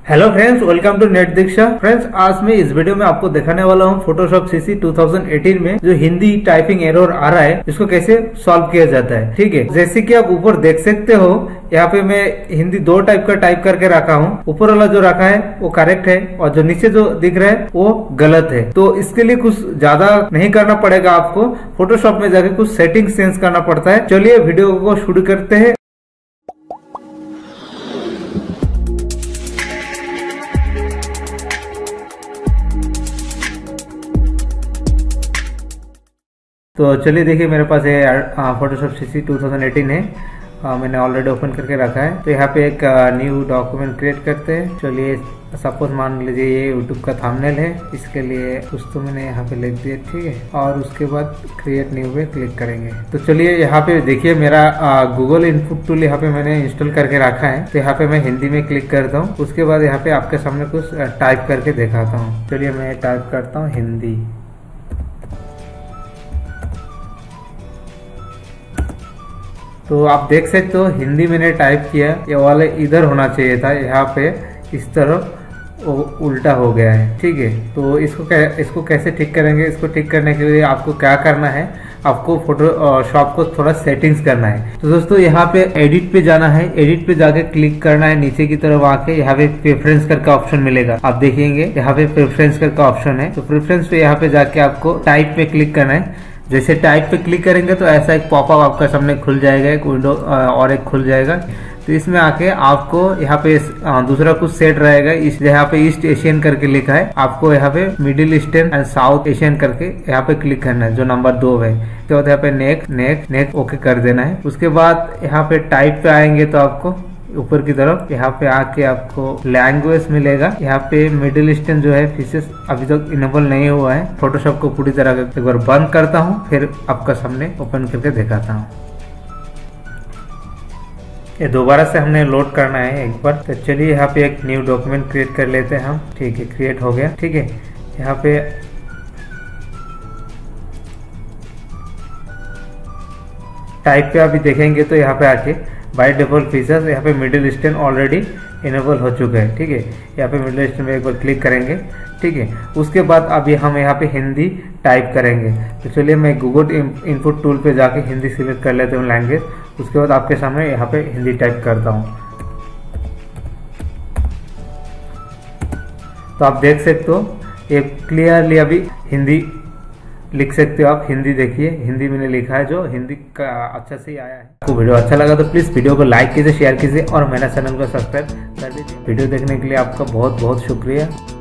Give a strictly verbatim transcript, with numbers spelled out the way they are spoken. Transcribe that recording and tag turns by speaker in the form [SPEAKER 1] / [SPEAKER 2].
[SPEAKER 1] Hello friends, welcome to Net Diksha. Friends, आज मैं इस वीडियो में आपको दिखाने वाला हूँ Photoshop CC two thousand eighteen में जो हिंदी टाइपिंग एरर आ रहा है इसको कैसे सॉल्व किया जाता है। ठीक है, जैसे कि आप ऊपर देख सकते हो, यहाँ पे मैं हिंदी दो टाइप का टाइप करके रखा हूँ। ऊपर वाला जो रखा है वो करेक्ट है और जो नीचे जो दिख रहा है वो गलत है। तो इसके लिए कुछ ज्यादा नहीं करना पड़ेगा, आपको फोटोशॉप में जाके कुछ सेटिंग चेंज करना पड़ता है। चलिए वीडियो को शुरू करते हैं। तो चलिए देखिए, मेरे पास ये Photoshop CC two thousand eighteen है। आ, मैंने ऑलरेडी ओपन करके रखा है। तो यहाँ पे एक न्यू डॉक्यूमेंट क्रिएट करते हैं। चलिए, सपोज मान लीजिए ये यूट्यूब का थंबनेल है, इसके लिए कुछ तो मैंने यहाँ पे लिख दिया। ठीक है, और उसके बाद क्रिएट न्यू पे क्लिक करेंगे। तो चलिए यहाँ पे देखिए, मेरा गूगल इनपुट टूल यहाँ पे मैंने इंस्टॉल करके रखा है। तो यहाँ पे मैं हिंदी में क्लिक करता हूँ। उसके बाद यहाँ पे आपके सामने कुछ टाइप करके दिखाता हूँ। चलिए मैं टाइप करता हूँ हिंदी। तो आप देख सकते हो हिंदी मैंने टाइप किया, ये वाले इधर होना चाहिए था, यहाँ पे इस तरह उल्टा हो गया है। ठीक है, तो इसको इसको कैसे ठीक करेंगे? इसको ठीक करने के लिए आपको क्या करना है, आपको फोटोशॉप को थोड़ा सेटिंग्स करना है। तो दोस्तों, यहाँ पे एडिट पे जाना है। एडिट पे जाके क्लिक करना है, नीचे की तरफ आके यहाँ पे प्रेफरेंस करके ऑप्शन मिलेगा। आप देखेंगे यहाँ पे प्रेफरेंस करके ऑप्शन है। तो प्रेफरेंस पे यहाँ पे जाके आपको टाइप पे क्लिक करना है। जैसे टाइप पे क्लिक करेंगे तो ऐसा एक पॉपअप आपका सामने खुल जाएगा, एक विंडो और एक खुल जाएगा। तो इसमें आके आपको यहाँ पे दूसरा कुछ सेट रहेगा। इस यहाँ पे ईस्ट एशियन करके लिखा है, आपको यहाँ पे Middle Eastern and South Asian करके यहाँ पे क्लिक करना है, जो नंबर दो है। तो यहाँ पे नेक्स्ट नेक्स्ट नेक्स्ट ओके कर देना है। उसके बाद यहाँ पे टाइप पे आएंगे तो आपको ऊपर की तरफ यहाँ पे आके आपको लैंग्वेज मिलेगा। यहाँ पे मिडिल ईस्टर्न जो है फीचर्स अभी तक इनेबल नहीं हुआ है। फोटोशॉप को पूरी तरह एक बार बंद करता हूँ, फिर आपका सामने ओपन करके दिखाता हूँ। ये दोबारा से हमने लोड करना है एक बार। तो चलिए यहाँ पे एक न्यू डॉक्यूमेंट क्रिएट कर लेते हैं हम। ठीक है, क्रिएट हो गया। ठीक है, यहाँ पे टाइप पे अभी देखेंगे तो यहाँ पे आके बाय डिफॉल्ट फीचर्स यहाँ पे मिडिल ईस्टर्न ऑलरेडी इनेबल हो चुका है। ठीक है, यहाँ पे मिडिल ईस्टर्न में एक बार क्लिक करेंगे। ठीक है, उसके बाद अभी हम यहाँ पे hindi टाइप करेंगे। तो चलिए मैं गूगल इनपुट टूल पे जाके हिंदी सिलेक्ट कर लेता हूँ लैंग्वेज। उसके बाद आपके सामने यहाँ पे हिंदी टाइप करता हूँ। तो आप देख सकते हो ये क्लियरली अभी हिंदी लिख सकते हो आप। हिंदी देखिए, हिंदी मैंने लिखा है, जो हिंदी का अच्छा से आया है। आपको वीडियो अच्छा लगा तो प्लीज वीडियो को लाइक कीजिए, शेयर कीजिए और मेरा चैनल को सब्सक्राइब कर दीजिए। वीडियो देखने के लिए आपका बहुत बहुत शुक्रिया।